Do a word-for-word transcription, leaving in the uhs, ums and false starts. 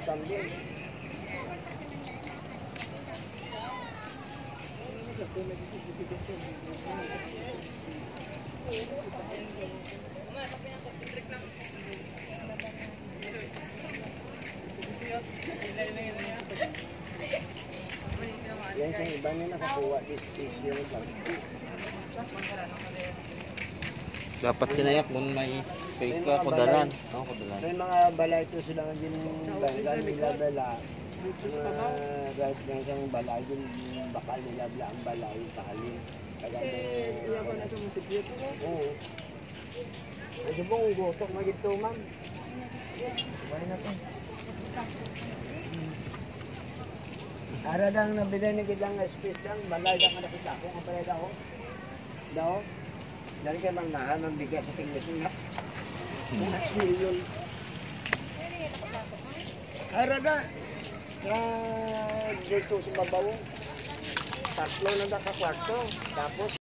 tambing. Yan sa iba na nakakuha this issue ng plastic. Dapat sinayak kung may space ka, kudalan. Oo, kudalan. May mga balay ito sila nga din banggan nila bala. Mga right na isang balay din bakal nila bala ang balay pahalin. Kaya iya ko na sa munisipyo ko. Oo. Ay subong gotok magito ma'am. Sabay na to. Ara dang nabili ni kitang space lang balay lang kada kita ko ang balay daw. Daw. Dari kay bang mahal ng bigas sa tingin niya. Mas milyon. Ara da. Sa dito sa babaw. Tatlo na ka kwarto. Tapos